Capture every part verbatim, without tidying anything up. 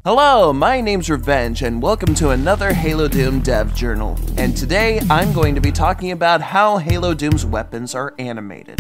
Hello, my name's Revenge, and welcome to another Halo Doom Dev Journal. And today, I'm going to be talking about how Halo Doom's weapons are animated.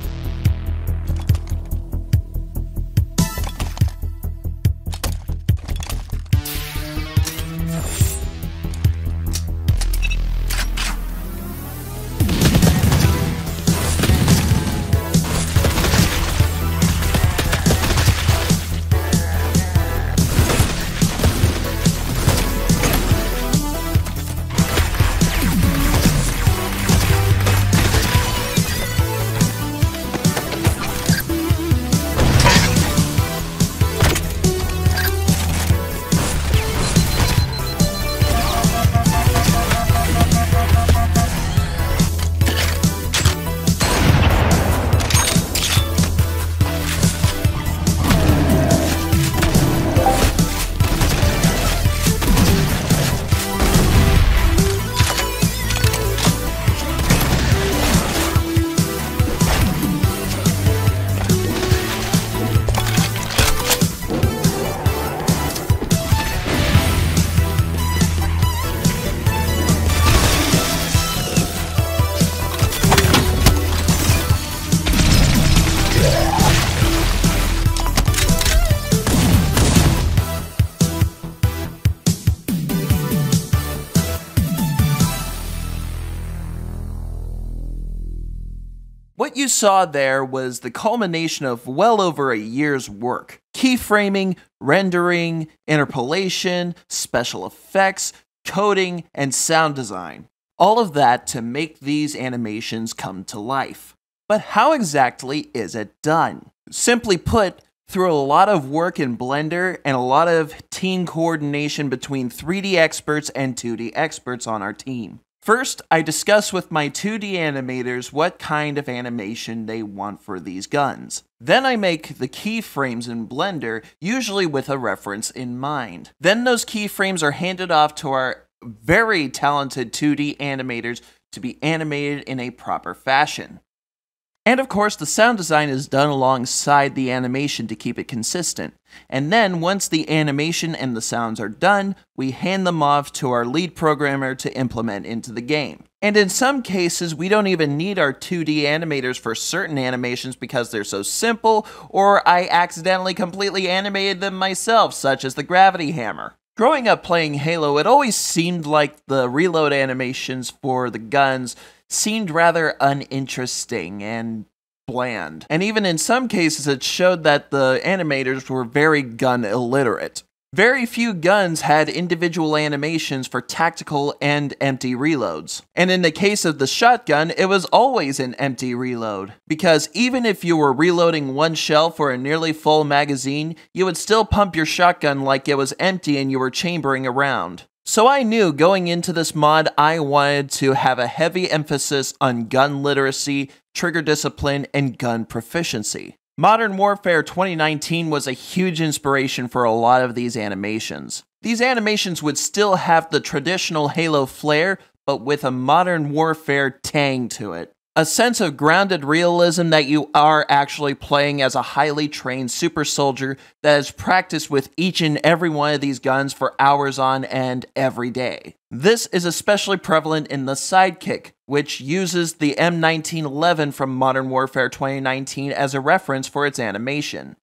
What you saw there was the culmination of well over a year's work. Keyframing, rendering, interpolation, special effects, coding, and sound design. All of that to make these animations come to life. But how exactly is it done? Simply put, through a lot of work in Blender and a lot of team coordination between three D experts and two D experts on our team. First, I discuss with my two D animators what kind of animation they want for these guns. Then I make the keyframes in Blender, usually with a reference in mind. Then those keyframes are handed off to our very talented two D animators to be animated in a proper fashion. And of course, the sound design is done alongside the animation to keep it consistent. And then, once the animation and the sounds are done, we hand them off to our lead programmer to implement into the game. And in some cases, we don't even need our two D animators for certain animations because they're so simple, or I accidentally completely animated them myself, such as the gravity hammer. Growing up playing Halo, it always seemed like the reload animations for the guns seemed rather uninteresting and bland. And even in some cases, it showed that the animators were very gun illiterate. Very few guns had individual animations for tactical and empty reloads. And in the case of the shotgun, it was always an empty reload. Because even if you were reloading one shell for a nearly full magazine, you would still pump your shotgun like it was empty and you were chambering around. So I knew going into this mod, I wanted to have a heavy emphasis on gun literacy, trigger discipline, and gun proficiency. Modern Warfare twenty nineteen was a huge inspiration for a lot of these animations. These animations would still have the traditional Halo flair, but with a Modern Warfare tang to it. A sense of grounded realism that you are actually playing as a highly trained super soldier that has practiced with each and every one of these guns for hours on end every day. This is especially prevalent in the Sidekick, which uses the M nineteen eleven from Modern Warfare twenty nineteen as a reference for its animation.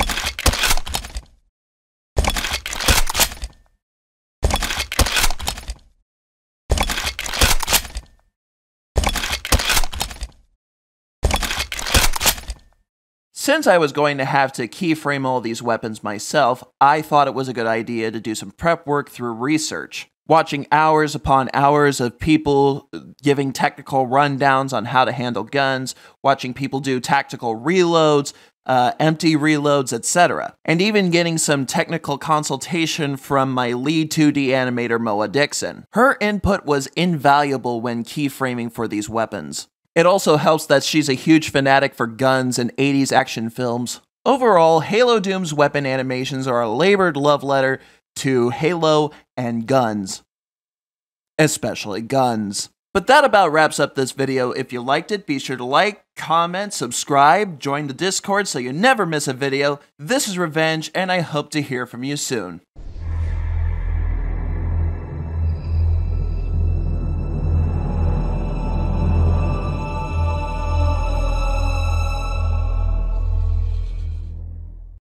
Since I was going to have to keyframe all these weapons myself, I thought it was a good idea to do some prep work through research. Watching hours upon hours of people giving technical rundowns on how to handle guns, watching people do tactical reloads, uh, empty reloads, et cetera. And even getting some technical consultation from my lead two D animator, Moa Dixon. Her input was invaluable when keyframing for these weapons. It also helps that she's a huge fanatic for guns and eighties action films. Overall, Halo Doom's weapon animations are a labored love letter to Halo and guns. Especially guns. But that about wraps up this video. If you liked it, be sure to like, comment, subscribe, join the Discord so you never miss a video. This is Revenge, and I hope to hear from you soon.